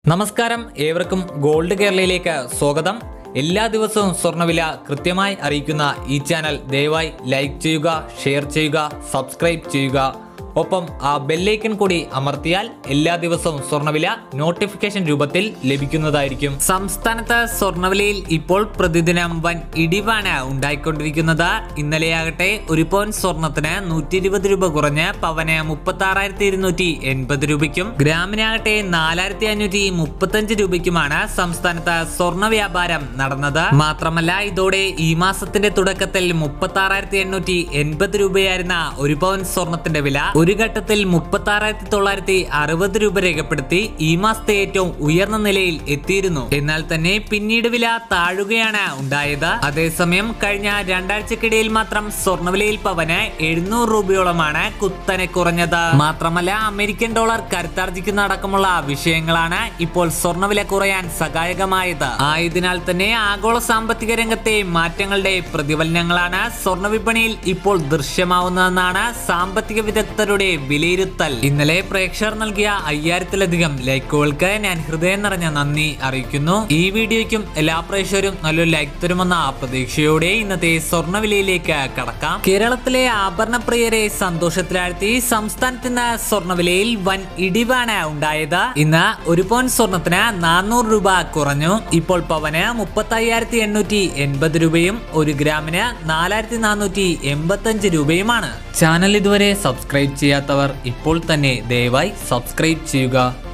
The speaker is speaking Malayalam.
നമസ്കാരം, ഏവർക്കും ഗോൾഡ് കേരളയിലേക്ക് സ്വാഗതം. എല്ലാ ദിവസവും സ്വർണ്ണവില കൃത്യമായി അറിയിക്കുന്ന ഈ ചാനൽ ദയവായി ലൈക്ക് ചെയ്യുക, ഷെയർ ചെയ്യുക, സബ്സ്ക്രൈബ് ചെയ്യുക. ഒപ്പം ആ ബെല്ലൈക്കൺ കൂടി അമർത്തിയാൽ എല്ലാ ദിവസവും സ്വർണ്ണവില നോട്ടിഫിക്കേഷൻ രൂപത്തിൽ ലഭിക്കുന്നതായിരിക്കും. സംസ്ഥാനത്ത് സ്വർണ്ണവിലയിൽ ഇപ്പോൾ പ്രതിദിനം വൻ ഇടിവാണ് ഉണ്ടായിക്കൊണ്ടിരിക്കുന്നത്. ഇന്നലെയാകട്ടെ ഒരു പവൻ സ്വർണത്തിന് 120 രൂപ കുറഞ്ഞ് പവന് 36,280 രൂപയ്ക്കും ഗ്രാമിനാകട്ടെ 4,535 രൂപയ്ക്കുമാണ് സംസ്ഥാനത്ത് സ്വർണ്ണ വ്യാപാരം നടന്നത്. മാത്രമല്ല, ഇതോടെ ഈ മാസത്തിന്റെ തുടക്കത്തിൽ 36,880 രൂപയായിരുന്ന ഒരു പവൻ സ്വർണത്തിന്റെ വില ഒരു ഘട്ടത്തിൽ 36,960 രൂപ രേഖപ്പെടുത്തി ഈ മാസത്തെ ഏറ്റവും ഉയർന്ന നിലയിൽ എത്തിയിരുന്നു. എന്നാൽ തന്നെ പിന്നീട് വില താഴുകയാണ് ഉണ്ടായത്. അതേസമയം കഴിഞ്ഞ രണ്ടാഴ്ചക്കിടയിൽ മാത്രം സ്വർണ്ണവിലയിൽ പവന് 700 രൂപയോളമാണ് കുത്തനെ കുറഞ്ഞത്. മാത്രമല്ല, അമേരിക്കൻ ഡോളർ കരുത്താർജിക്കുന്ന അടക്കമുള്ള വിഷയങ്ങളാണ് ഇപ്പോൾ സ്വർണ്ണവില കുറയാൻ സഹായകമായത്. ആയതിനാൽ തന്നെ ആഗോള സാമ്പത്തിക രംഗത്തെ മാറ്റങ്ങളുടെ പ്രതിഫലനങ്ങളാണ് സ്വർണ്ണ വിപണിയിൽ ഇപ്പോൾ ദൃശ്യമാവുന്നതെന്നാണ് സാമ്പത്തിക വിദഗ്ധരുടെ വിലയിരുത്തൽ. ഇന്നലെ പ്രേക്ഷകർ നൽകിയ 5000-ലധികം ലൈക്കുകൾക്ക് ഞാൻ ഹൃദയം നിറഞ്ഞ നന്ദി അറിയിക്കുന്നു. ഈ വീഡിയോയ്ക്കും എല്ലാ പ്രേക്ഷകരും നല്ലൊരു ലൈക്ക് തരുമെന്ന പ്രതീക്ഷയോടെ ഇന്നത്തെ സ്വർണ്ണവിലയിലേക്ക് കടക്കാം. കേരളത്തിലെ ആഭരണപ്രിയരെ സന്തോഷത്തിലാഴ്ത്തി സംസ്ഥാനത്ത് ഇന്ന് സ്വർണ്ണവിലയിൽ വൻ ഇടിവാണ് ഉണ്ടായത്. ഇന്ന് ഒരു പവൻ സ്വർണത്തിന് 400 രൂപ കുറഞ്ഞു. ഇപ്പോൾ പവന് 35,880 രൂപയും ഒരു ഗ്രാമിന് 4,485 രൂപയുമാണ്. ചാനൽ ഇതുവരെ സബ്സ്ക്രൈബ് ചെയ്യാത്തവർ ഇപ്പോൾ തന്നെ ദയവായി സബ്സ്ക്രൈബ് ചെയ്യുക.